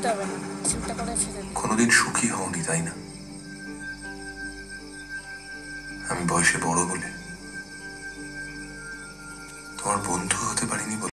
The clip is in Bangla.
বলতে হবে না, চিন্তা করে ফেলে কোনোদিন সুখী হওনি তাই না? আমি বয়সে বড় বলে, তোমার বন্ধু হতে পারিনি বলে।